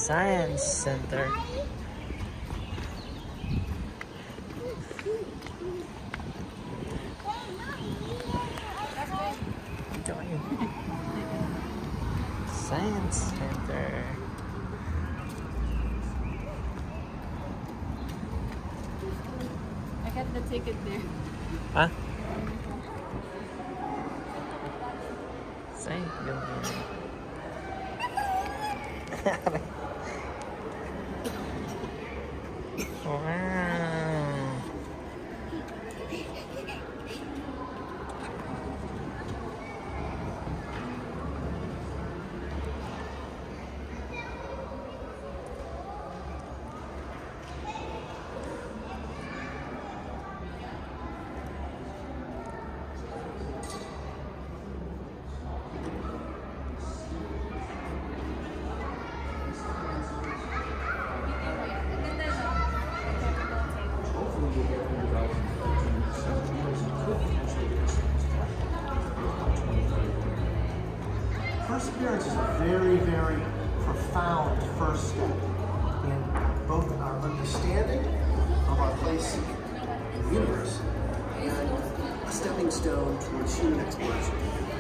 Science Center. Science Center. I got the ticket there. Huh? Science Center. Wow. Perseverance is a very, very profound first step in both our understanding of our place in the universe and a stepping stone towards human exploration.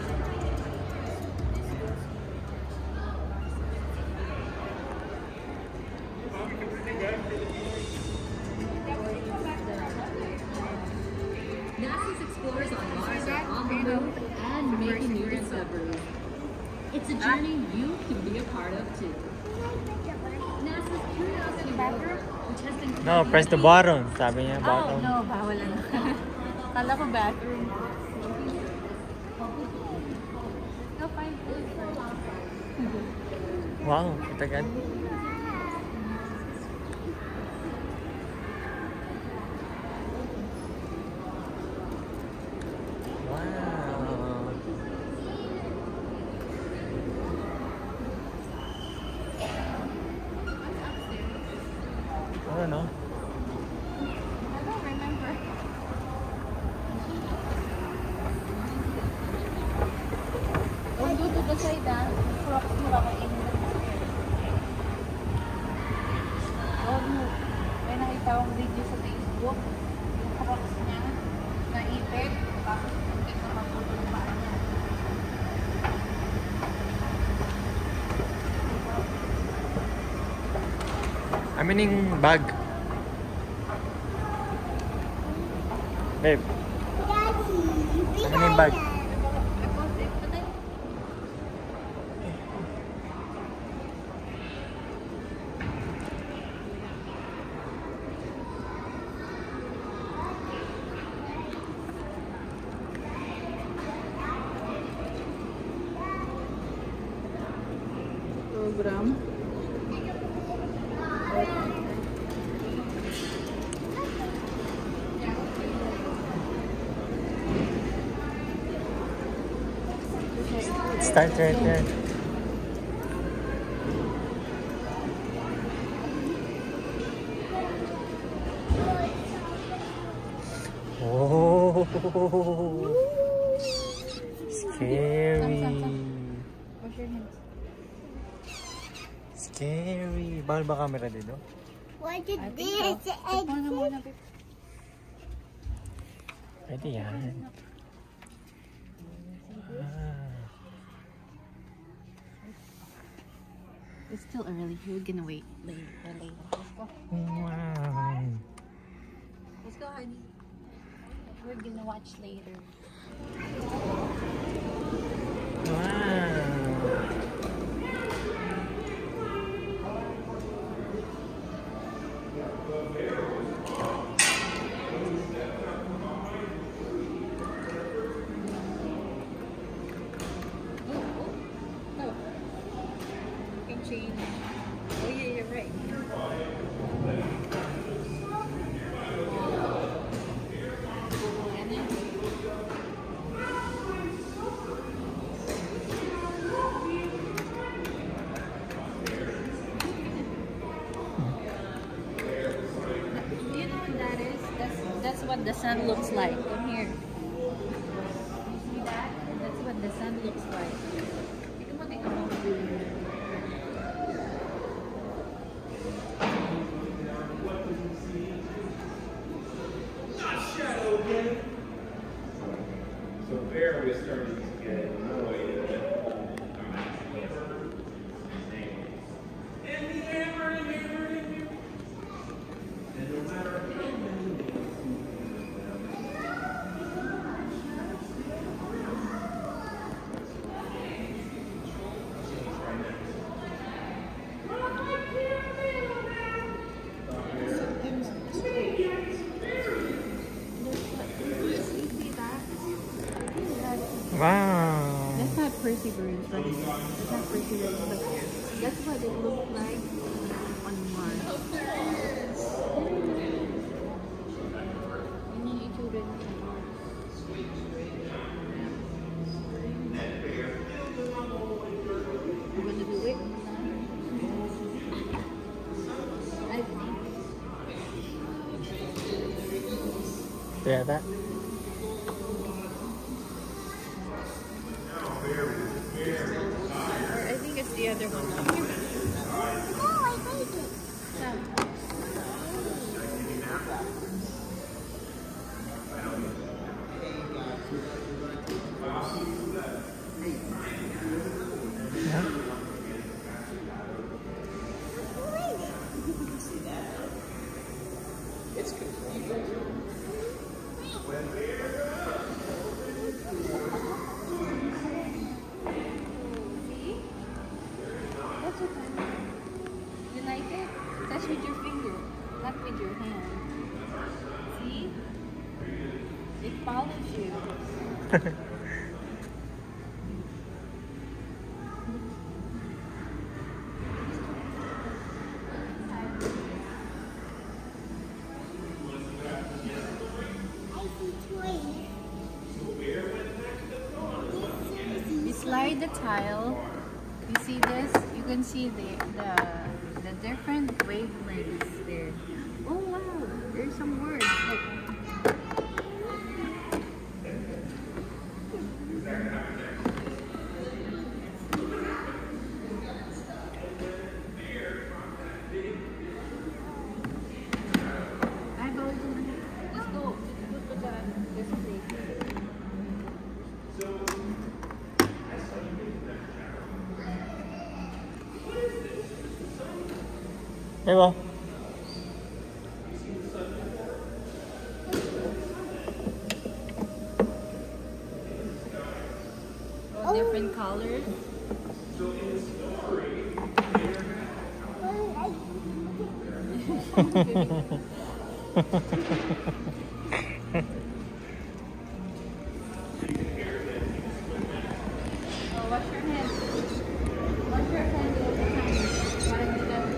NASA's explorers on Mars are on the move and making new discoveries. It's a journey you can be a part of too. NASA's Curiosity rover, which has been No, press the button. Sabi niya, Oh, button. no, bawal na. Kala ko bathroom. No, fine. Wow, katagal. Wow. I don't know. I don't remember. Don't go to the side, ah. Frogs mo kakainin. Oh, no. May nakita akong video sa Facebook. Yung frogs niya, naipit. Tapos hindi na mapulong yung paa niya. I'm in bag. Babe. I'm in bag. Program. It starts right there. Oh, scary. Wash your hands. Scary. Bawal ba camera dito? What is I think this? so. Ito na muna, babe. Pwede yan. Ah. It's still early. We're gonna wait later. Let's go. Wow. Let's go, honey. We're gonna watch later. Wow. Change. Oh yeah, you're right. Do you know what that is? That's what the sun looks like. Come here. You see that? That's what the sun looks like. Tingnan mo. So there we're starting to get annoyed that and the hammer and hammer and hammer. And no matter how many Wow. That's not perseverance. That's not perseverance. But that's what it looks like on Mars. Yun yung itsura niya sa Mars. You wanna do it? I think. Yeah, that. Or I think it's the other one. That's okay. You like it? Touch with your finger, not with your hand. See? It follows you. You slide the tile. You see this? You can see the different wavelengths there. Oh wow, there's some words. Like, I go to let's go. Let's go to this place. Hey, well. All different colors. Oh, wash your hands. Wash your hands all the time. Parang hindi na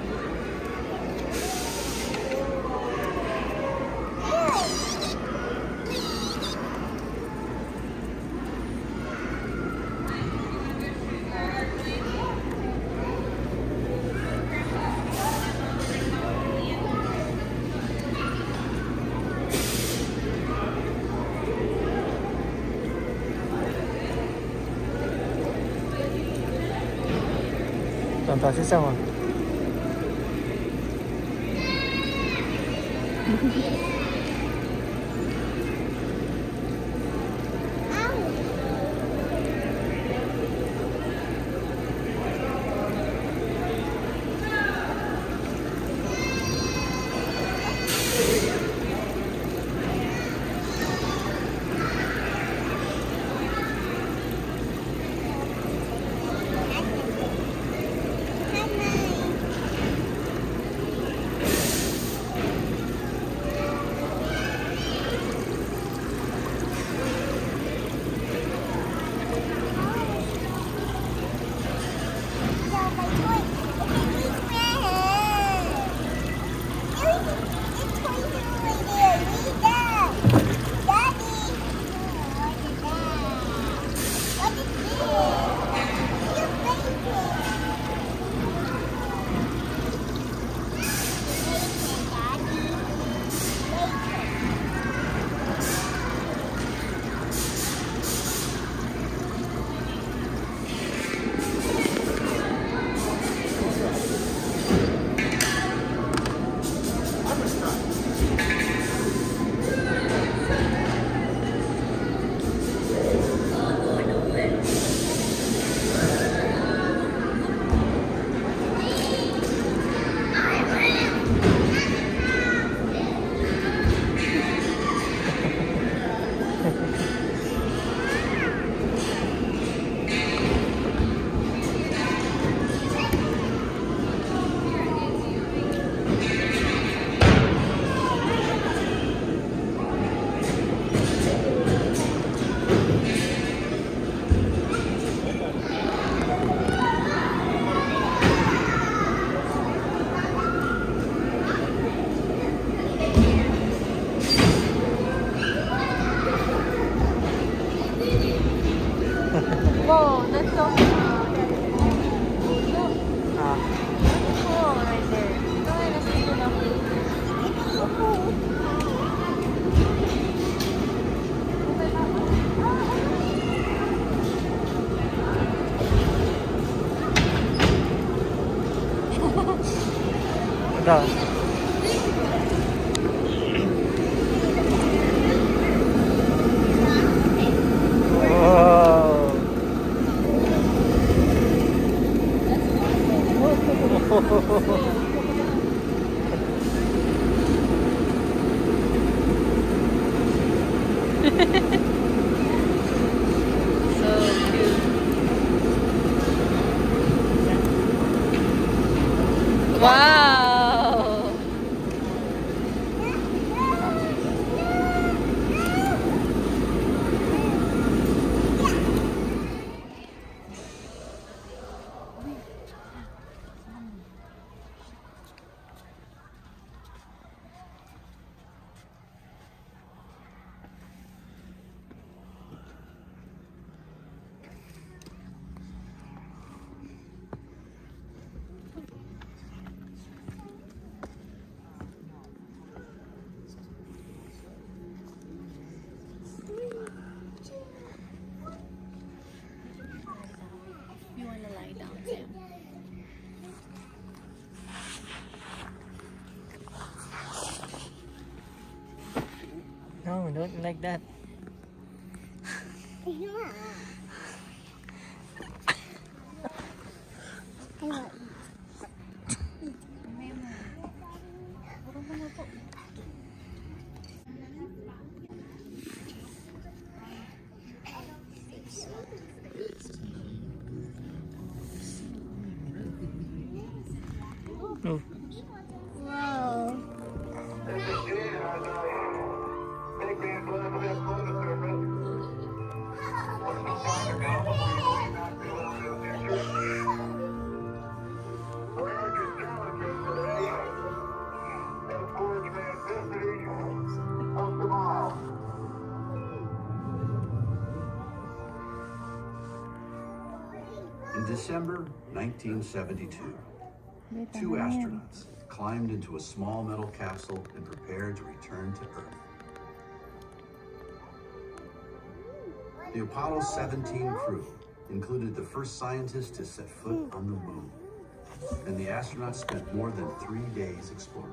Tonton c'est ça, moi. Santa. Wow! You want to lie down, Sam? No, don't like that. Oh. Wow. In December 1972, two astronauts climbed into a small metal capsule and prepared to return to Earth. The Apollo 17 crew included the first scientists to set foot on the moon, and the astronauts spent more than 3 days exploring.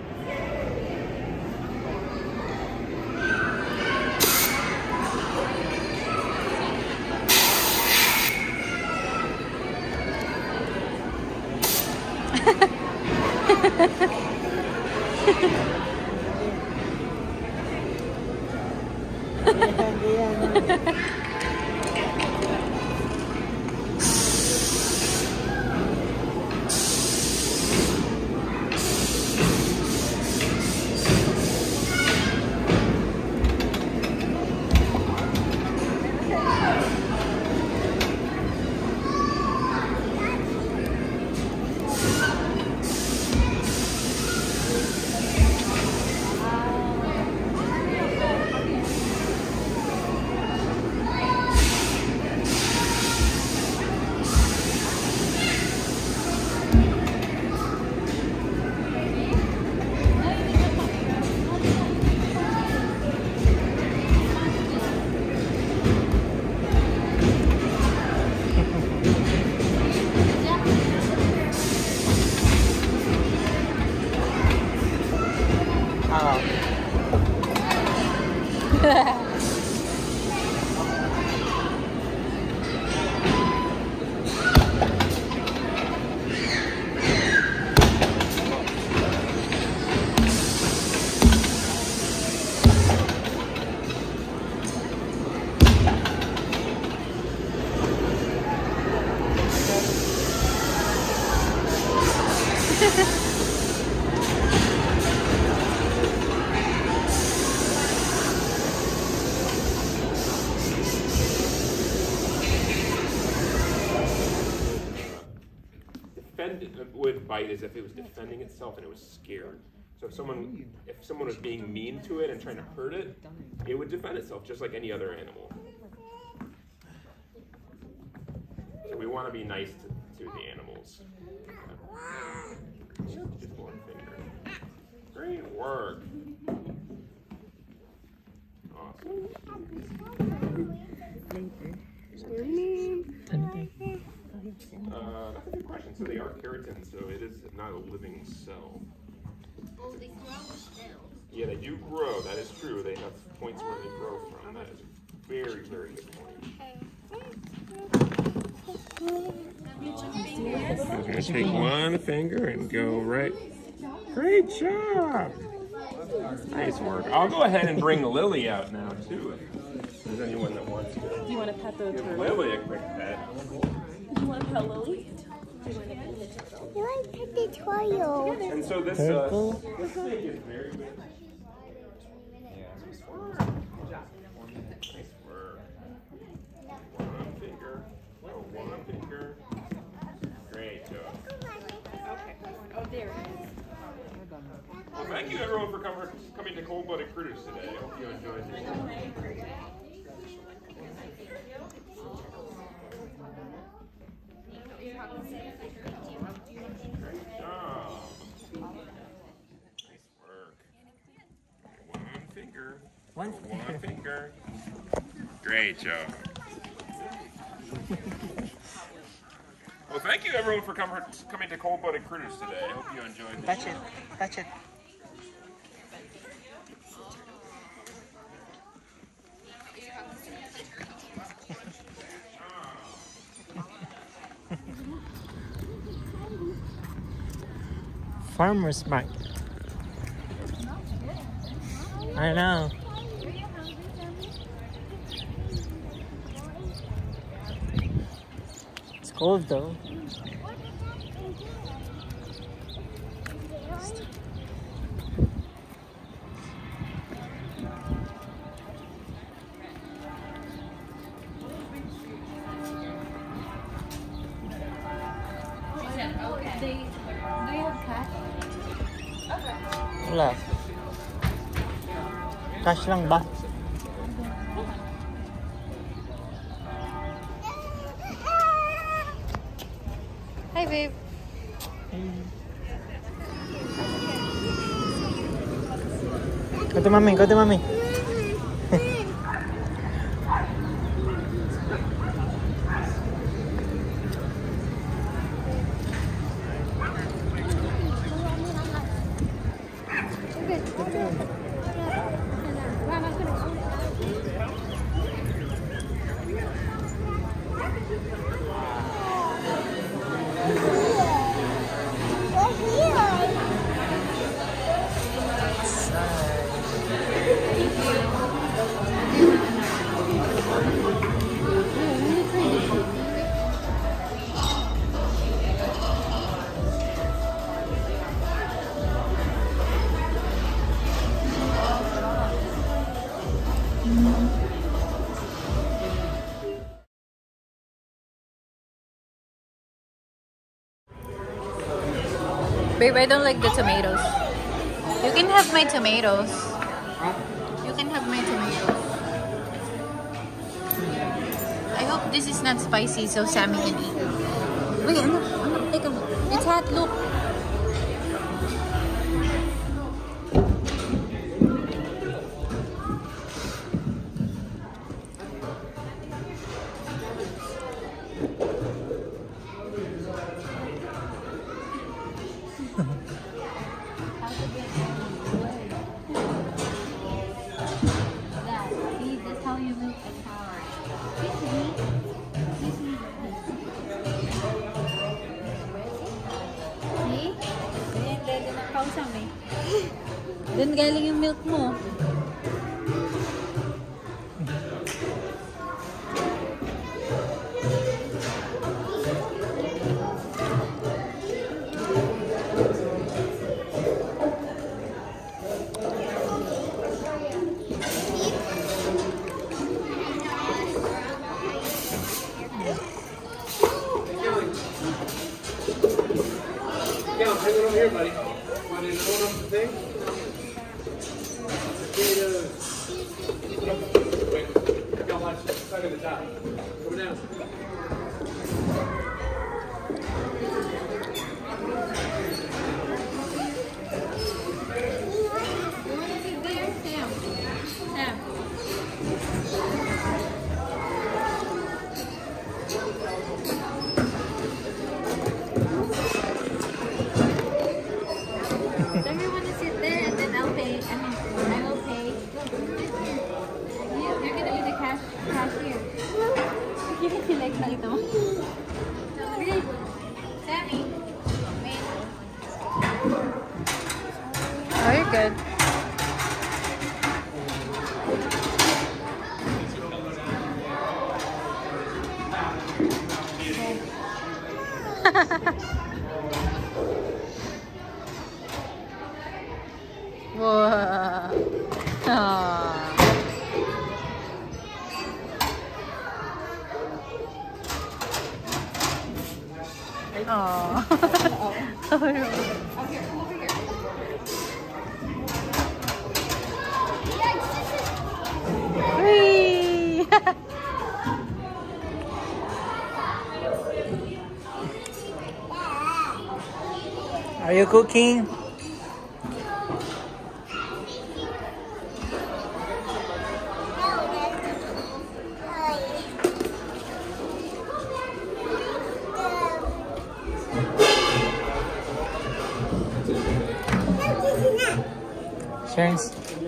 Would bite as if it was defending itself and it was scared. So if someone was being mean to it and trying to hurt it, it would defend itself just like any other animal. So we want to be nice to the animals. Just one finger. Great work. Awesome. That's a good question. So they are keratins, so it is not a living cell. Yeah, they do grow. That is true. They have points where they grow from. That is a very, very good point. I'm gonna take one finger and go right. Great job. Nice work. I'll go ahead and bring Lily out now too. If there's anyone that wants to. Do you want to pet the Give turtle? Lily a quick pet. Do you want to pet Lily? Do you want to pet the turtle? You like pet the turtle? And so this Turtle. this thing is very good. Nice work. One finger. Oh, one finger. Great job. Okay. Oh, there it is. Well, thank you everyone for coming to Cold Blooded Critters today. I hope you enjoyed it. Great job. Nice work. One finger. One One finger. Great job. Well, thank you everyone for coming to Cold Blooded Critters today. I hope you enjoyed it. Touch it. Touch it. Farmer's market. I know. It's cold though. Do you have cash? Wala. Cash lang ba? Hi, babe. Go to mommy, go to mommy. Babe, I don't like the tomatoes. You can have my tomatoes. You can have my tomatoes. I hope this is not spicy so Sammy can eat. Wait, take a look. It's hot, look. See, that's how you milk a cow. See? Ganyan, dahil na kausam eh. Doon galing yung milk mo. Cal, hang it over here, buddy. Want to hold up the thing? Potatoes. Wait. Cal, watch. Stuck at the top. Come down. Does everyone sit Cashier. He likes nakita mo. Sammy. Oh, you're good. Wow. Oh. Whee! Are you cooking? Sharon's.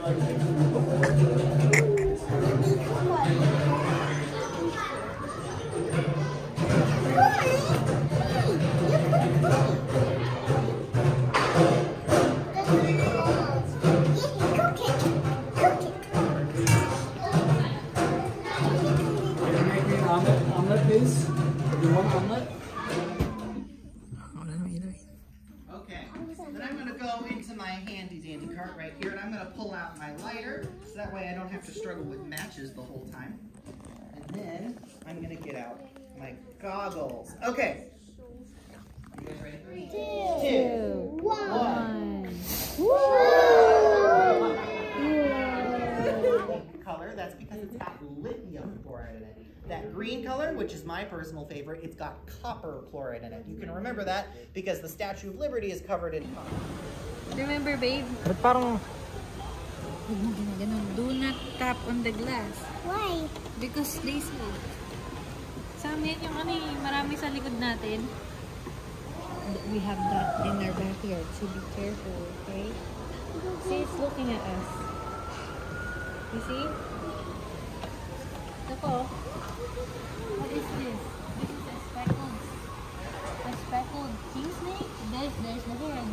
Omelet, please. You want omelet? Okay, then I'm going to go into my handy dandy cart right here, and I'm going to pull out my lighter, so that way I don't have to struggle with matches the whole time. And then I'm going to get out my goggles. Okay. You guys ready? 3, 2, 1. Color, that's because it's got lithium chloride in it. That green color, which is my personal favorite, it's got copper chloride in it. You can remember that because the Statue of Liberty is covered in copper. Remember, babe? But parang... Do not tap on the glass. Why? Because they smoke. Sa amin, yung ano eh, marami sa likod natin. We have that in our backyard, so be careful, okay? See, it's looking at us. You see? Look, oh. What is this? This is a speckled king snake? There's the head.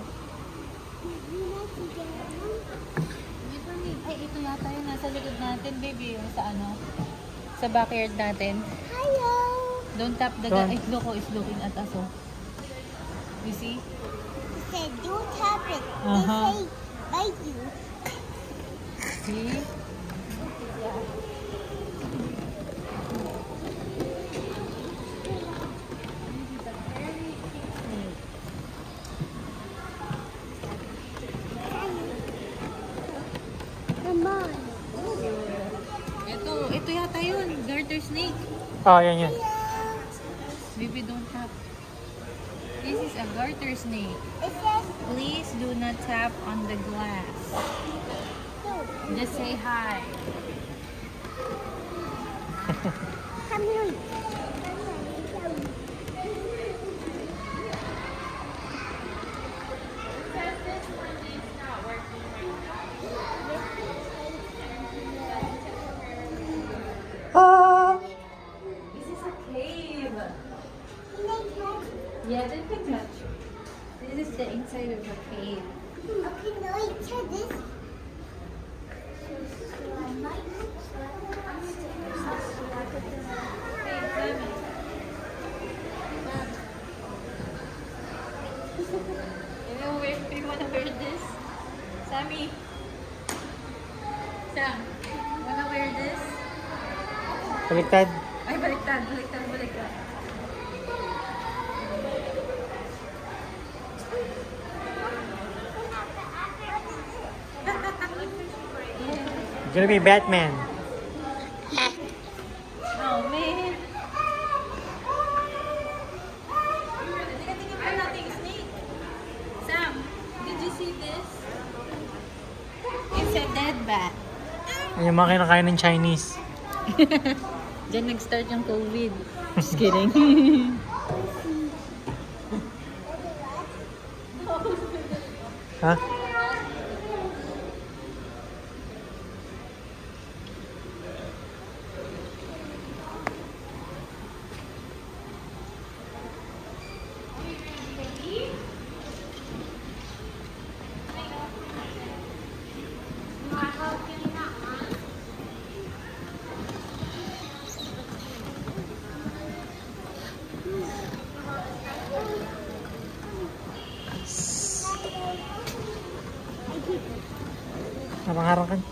Dito need. Ay, ito yata yung nasa likod natin, baby. Yung sa ano? Sa backyard natin. Hello. Don't tap the glass. It's looking at us, oh. You see? He said, don't tap it. Uh-huh. They say, bite you. See? Come on. Ito yata yun. Garter snake. Oh, yan. Baby, don't tap. This is a garter snake. Please do not tap on the glass. Just say hi. Come here. This is a cave. Yeah, they can touch. This is the inside of the cave. Okay, now I try this. Do you want to wear this? Sammy? Sam, wanna wear this? Baliktad. Ay, baliktad. It's gonna be Batman. Oh, man. Tingnan natin yung snake. Sam, did you see this? It's a dead bat. Yung mga kinakain ng Chinese. Diyan nag-start yung COVID. Just kidding. Huh? Harang-harang ka.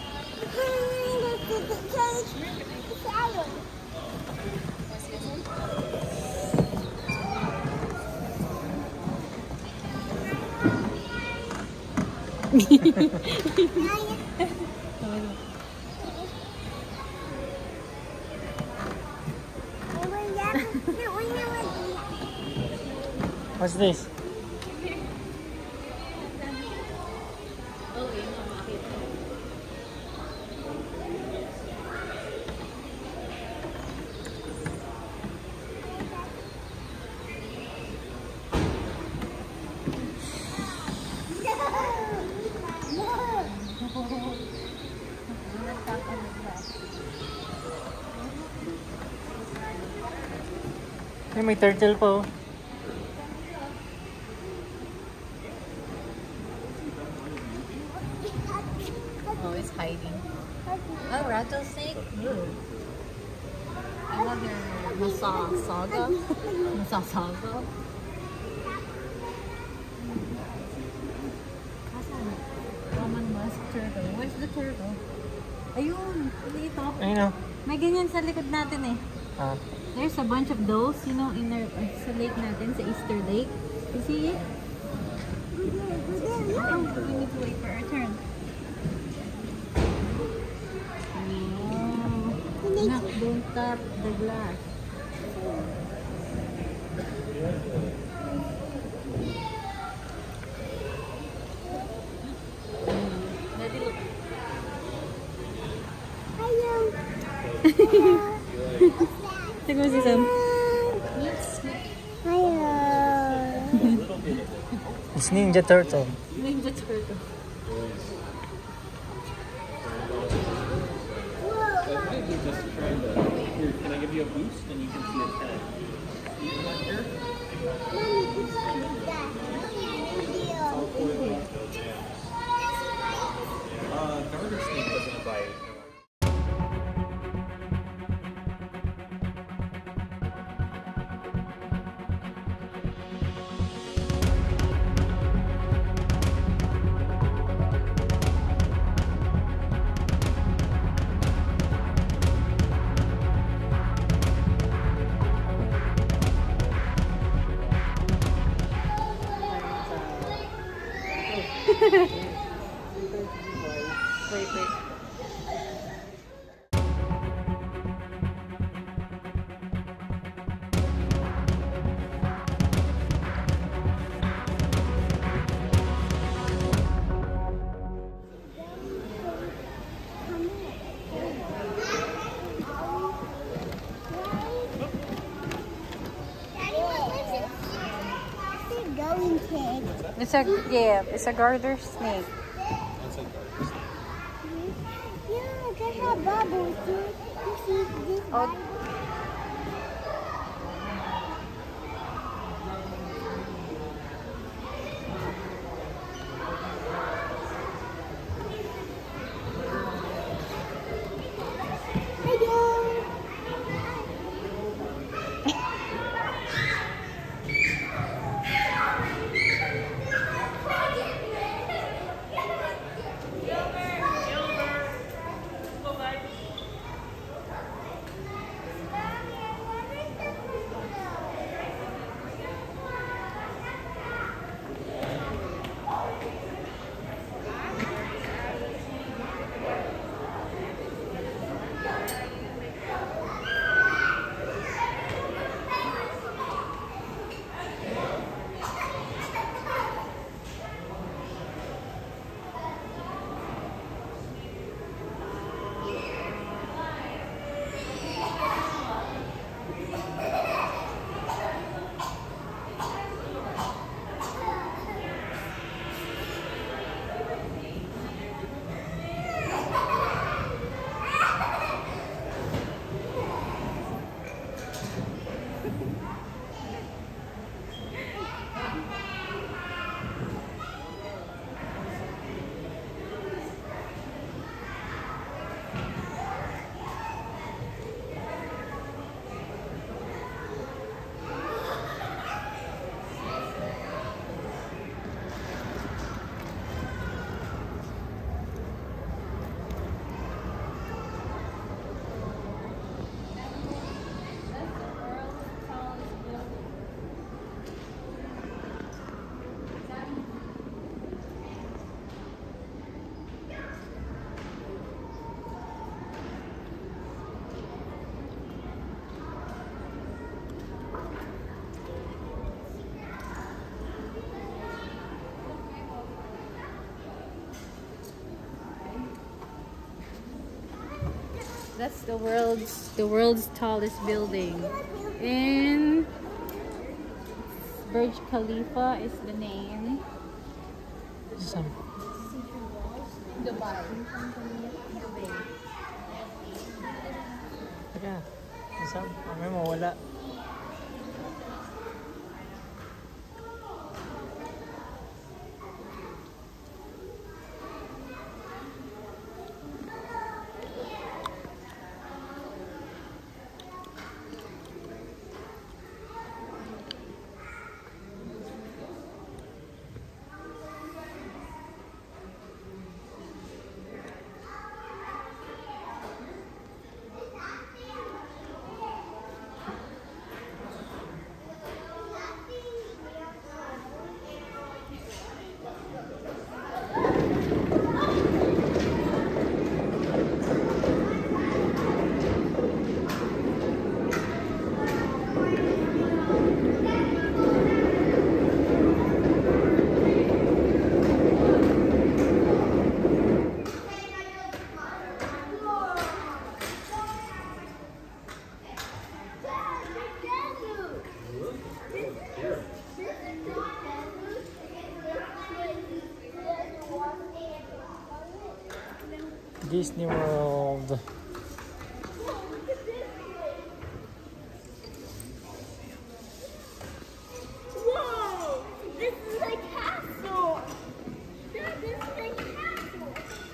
What's this? Ay, may turtle po. Oh, it's hiding. Oh, rattlesnake? Ooh. Another Masasaga? Masasaga? Roman musk turtle. Where's the turtle? Ayun! Dito. Ayun o. May ganyan sa likod natin eh. Ah. There's a bunch of those, you know, in our, sa lake natin, sa Easter Lake. You see it? Oh, we need to wait for our turn. Oh. Nak, don't tap the glass. Daddy, look. Take me see some. It's Ninja Turtle. Ninja turtle. Just trying to. Here, can I give you a boost and you can see its head? Garter snake doesn't bite. Wait. It's a garter snake. Yeah, they have bubbles too. You see this one? That's the world's tallest building. And Burj Khalifa is the name. Saan? Dubai. Teka. Saan? May mawala. Disney World. Whoa! This is a castle! Dad, this is a castle!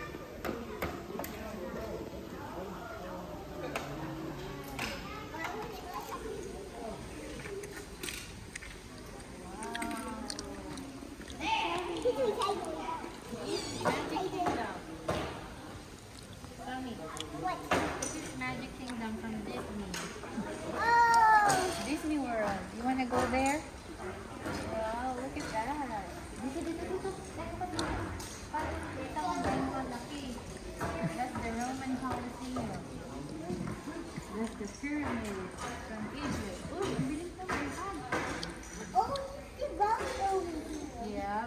This is Magic Kingdom from Disney. Oh! Disney World. You wanna go there? Wow, look at that. That's the Roman Colosseum. That's the pyramids from Egypt. Oh, ang bilis na balikan. Oh, the rock over here. Yep.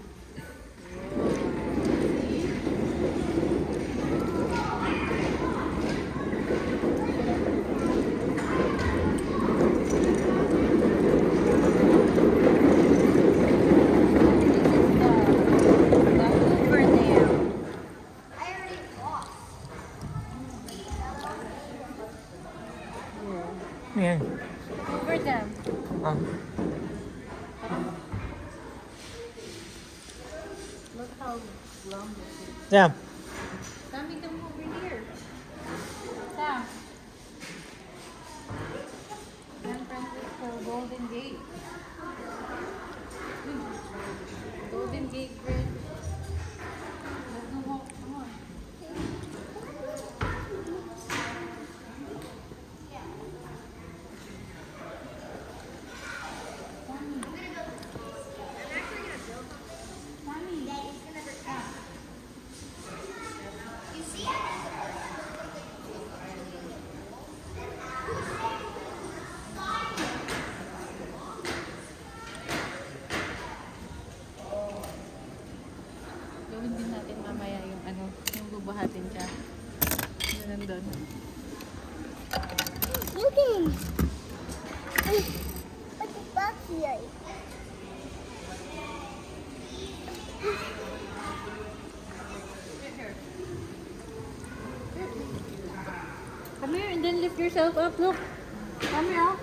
Yan. Over them. Ah. Look how long this is. Sam. Sammy, come over here. Sam. San Francisco Golden Gate. Golden Gate Bridge. Let's go home. Come on. Gawin din natin mamaya yung yung bubuhatin siya. Yun nandun. Look at him! What's the box here? Come here and then lift yourself up. Look. Come here.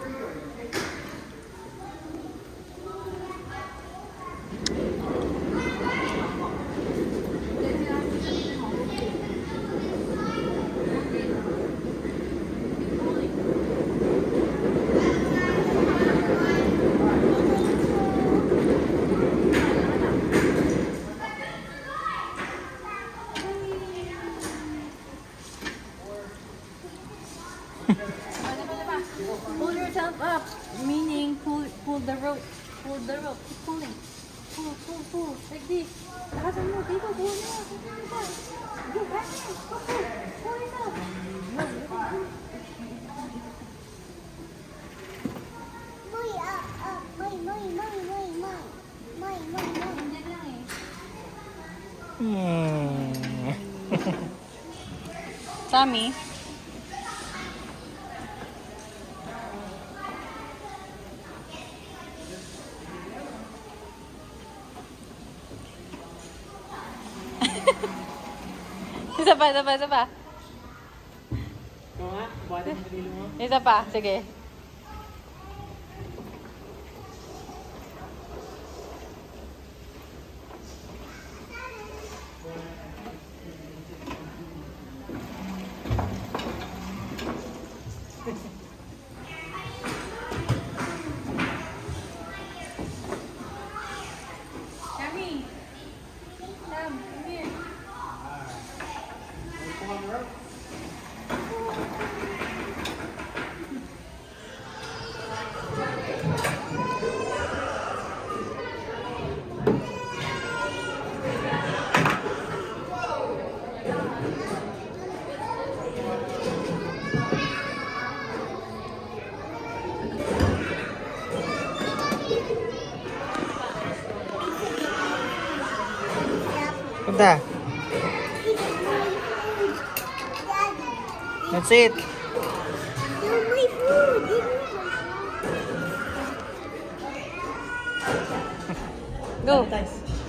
Pull yourself up, meaning pull the rope. Pull the rope. Keep pulling. Pull. Like this. Lakasan mo. Dito, pull mo. Go back here. Pull it up. Nandiyan lang eh. Yeah. Sammy, pa, isa pa, isa pa. Ikaw nga, buhatin mo dito mo. Isa pa, sige. Sammy! Sam, come here. Punta. That's it. my food. Go. Sanitize.